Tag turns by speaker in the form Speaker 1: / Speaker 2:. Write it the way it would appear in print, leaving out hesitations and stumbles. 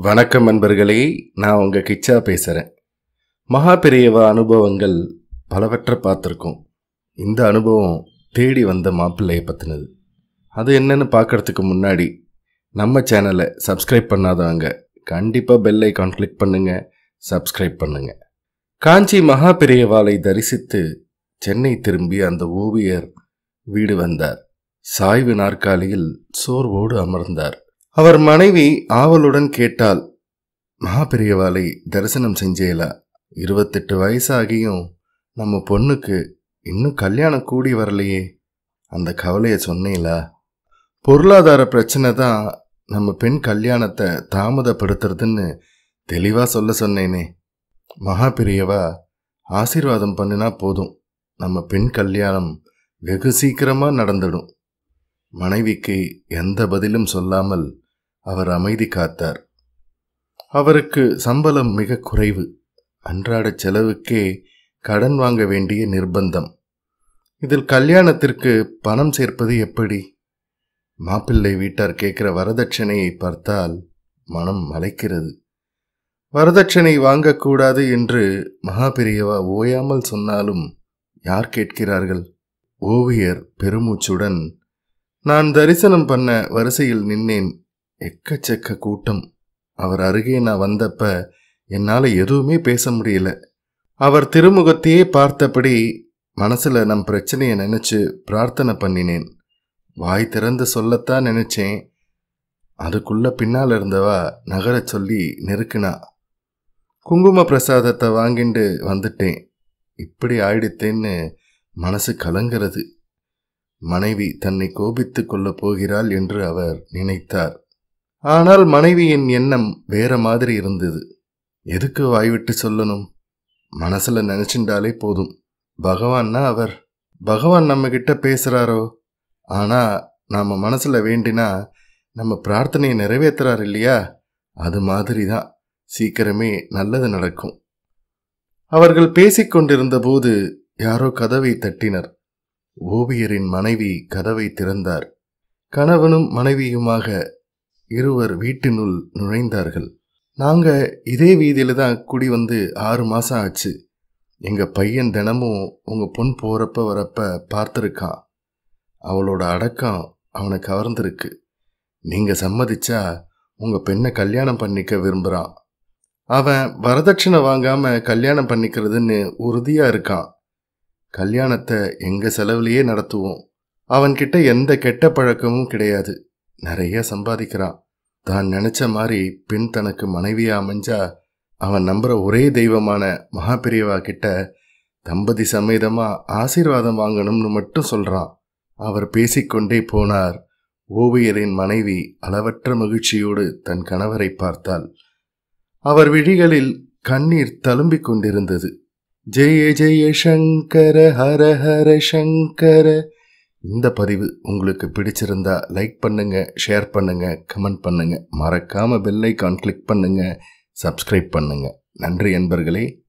Speaker 1: வணக்கம் நண்பர்களே, நான் உங்கள் கிச்சா பேசுகிறேன். மகாபெரியவா அனுபவங்கள் பலவற்றை பார்த்துருக்கோம். இந்த அனுபவம் தேடி வந்த மாப்பிள்ளையை பற்றினது. அது என்னன்னு பார்க்குறதுக்கு முன்னாடி நம்ம சேனலை சப்ஸ்கிரைப் பண்ணாதவங்க கண்டிப்பாக பெல் ஐகான் கிளிக் பண்ணுங்கள், சப்ஸ்கிரைப் பண்ணுங்கள். காஞ்சி மகாபெரியவாளை தரிசித்து சென்னை திரும்பி அந்த ஓவியர் வீடு வந்தார். சாய்வு நாற்காலியில் சோர்வோடு அமர்ந்தார். அவர் மனைவி ஆவலுடன் கேட்டாள், மகாபெரியவாளை தரிசனம் செஞ்சேலா? 28 வயசாகியும் நம்ம பொண்ணுக்கு இன்னும் கல்யாணம் கூடி வரலையே, அந்த கவலையை சொன்னேலா? பொருளாதார பிரச்சனை தான் நம்ம பெண் கல்யாணத்தை தாமதப்படுத்துறதுன்னு தெளிவாக சொல்ல சொன்னேனே. மகாபெரியவா ஆசீர்வாதம் பண்ணினா போதும், நம்ம பெண் கல்யாணம் வெகு சீக்கிரமாக நடந்துடும். மனைவிக்கு எந்த பதிலும் சொல்லாமல் அவர் அமைதி காத்தார். அவருக்கு சம்பளம் மிக குறைவு. அன்றாட செலவுக்கே கடன் வாங்க வேண்டிய நிர்பந்தம். இதில் கல்யாணத்திற்கு பணம் சேர்ப்பது எப்படி? மாப்பிள்ளை வீட்டார் கேட்கிற வரதட்சணையை பார்த்தால் மனம் மலைக்கிறது. வரதட்சணை வாங்கக்கூடாது என்று மகாபெரியவா ஓயாமல் சொன்னாலும் யார் கேட்கிறார்கள்? ஓவியர் பெருமூச்சுடன், நான் தரிசனம் பண்ண வரிசையில் நின்னேன். எக்கச்சக்க கூட்டம். அவர் அருகே நான் வந்தப்ப என்னால் எதுவுமே பேச முடியல. அவர் திருமுகத்தையே பார்த்தபடி மனசில் நம் பிரச்சனையை நினச்சி பிரார்த்தனை பண்ணினேன். வாய் திறந்து சொல்லத்தான் நினச்சேன். அதுக்குள்ள பின்னால் இருந்தவா நகர சொல்லி நெருக்குனா. குங்கும பிரசாதத்தை வாங்கிட்டு வந்துட்டேன். இப்படி ஆயிடுத்தேன்னு மனசு கலங்கிறது. மனைவி தன்னை கோபித்து கொள்ளப் போகிறாள் என்று அவர் நினைத்தார். ஆனால் மனைவியின் எண்ணம் வேற மாதிரி இருந்தது. எதுக்கு வாய்விட்டு சொல்லணும்? மனசுல நினைச்சுட்டாலே போதும். பகவான்னா அவர். பகவான் நம்ம கிட்ட பேசுறாரோ, ஆனா நாம மனசுல வேண்டினா நம்ம பிரார்த்தனையை நிறைவேற்றுறார் இல்லையா? அது மாதிரி தான் சீக்கிரமே நல்லது நடக்கும். அவர்கள் பேசிக்கொண்டிருந்த போது யாரோ கதவை தட்டினர். ஓவியரின் மனைவி கதவை திறந்தார். கணவனும் மனைவியுமாக இருவர் வீட்டினுள் நுழைந்தார்கள். நாங்க இதே வீதியில தான் குடி வந்து 6 மாசம் ஆச்சு. எங்க பையன் தினமும் உங்க பொன் போறப்ப வரப்ப பார்த்துருக்கான். அவளோட அடக்கம் அவனை கவர்ந்திருக்கு. நீங்க சம்மதிச்சா உங்க பெண்ணை கல்யாணம் பண்ணிக்க விரும்புறான். அவன் வரதட்சணை வாங்காம கல்யாணம் பண்ணிக்கிறதுன்னு உறுதியா இருக்கான். கல்யாணத்தை எங்க செலவுலையே நடத்துவோம். அவன்கிட்ட எந்த கெட்ட பழக்கமும் கிடையாது. நிறைய சம்பாதிக்கிறான். தான் நினைச்ச மாதிரி பெண் தனக்கு மனைவியா அமைஞ்சா அவன் நம்புற ஒரே தெய்வமான மகாபெரியவா கிட்ட தம்பதி சமேதமா ஆசீர்வாதம் வாங்கணும்னு மட்டும் சொல்றான். அவர் பேசிக்கொண்டே போனார். ஓவியரின் மனைவி அளவற்ற மகிழ்ச்சியோடு தன் கணவரை பார்த்தாள். அவர் விழிகளில் கண்ணீர் தழும்பிக் கொண்டிருந்தது. ஜெய ஜெய சங்கர ஹர ஹர சங்கர. இந்த பதிவு உங்களுக்கு பிடிச்சிருந்தா லைக் பண்ணுங்க, ஷேர் பண்ணுங்க, கமெண்ட் பண்ணுங்க. மறக்காம பெல் ஐகான் கிளிக் பண்ணுங்க, சப்ஸ்கிரைப் பண்ணுங்க. நன்றி நண்பர்களே.